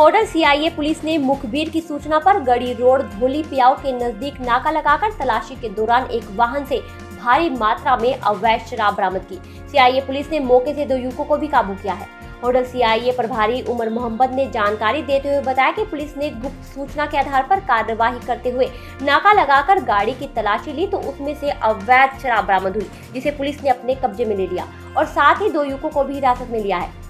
Hodal CIA police ने मुखबिर की सूचना पर गढ़ी रोड धोली पियाव के नजदीक नाका लगाकर तलाशी के दौरान एक वाहन से भारी मात्रा में अवैध शराब बरामद की। सीआईए पुलिस ने मौके से 2 युवकों को भी काबू किया है। होडल सीआईए प्रभारी उमर मोहम्मद ने जानकारी देते हुए बताया कि पुलिस ने गुप्त सूचना के आधार पर कार्यवाही करते हुए नाका लगाकर गाड़ी की तलाशी ली तो उसमें से अवैध शराब बरामद हुई, जिसे पुलिस ने अपने कब्जे में ले लिया और साथ ही 2 युवकों को भी हिरासत में लिया है।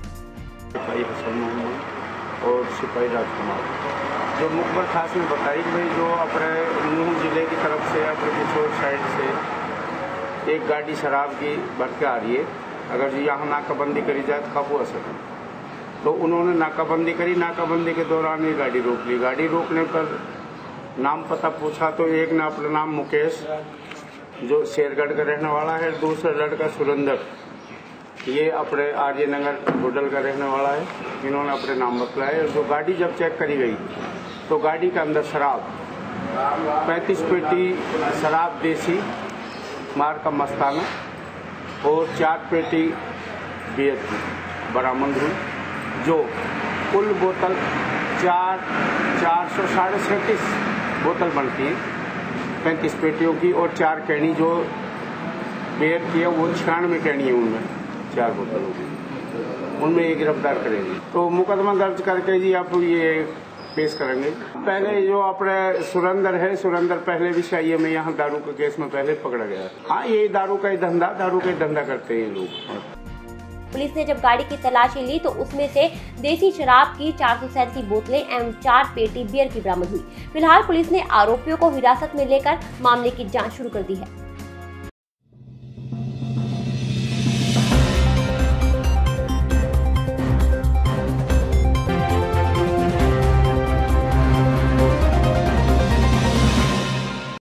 और सिपाही राजकुमार जो मुखबर खास ने बताई कि भाई जो अपने नूह जिले की तरफ से अपने पिछोर साइड से एक गाड़ी शराब की भर के आ रही है, अगर जो यहाँ नाकाबंदी करी जाए तो काबू आ सके। तो उन्होंने नाकाबंदी करी, नाकाबंदी के दौरान ये गाड़ी रोक ली। गाड़ी रोकने पर नाम पता पूछा तो एक ने अपना नाम मुकेश जो शेरगढ़ का रहने वाला है, दूसरा लड़का सुरेंद्र ये अपने आर्य नगर होडल का रहने वाला है, इन्होंने अपने नाम बतलाए। और जो गाड़ी जब चेक करी गई तो गाड़ी के अंदर शराब 35 पेटी शराब देसी मार का मस्ताना और 4 पेटी बियर की बरामद हुई, जो कुल बोतल 437 बोतल बनती है 35 पेटियों की, और 4 कैनी जो बियर की है वो 96 कैनी है, उनमें 4 बोतल होगी, उनमें ये गिरफ्तार करेंगे। तो मुकदमा दर्ज करके जी आप ये पेश करेंगे। पहले जो अपने सुरेंद्र है, सुरेंद्र पहले भी सीआईए में यहाँ दारू के केस में पहले पकड़ा गया। हाँ, ये दारू का ही धंधा करते हैं लोग। पुलिस ने जब गाड़ी की तलाशी ली तो उसमें से देसी शराब की 437 बोतलें एवं 4 पेटी बियर की बरामद हुई। फिलहाल पुलिस ने आरोपियों को हिरासत में लेकर मामले की जांच शुरू कर दी है।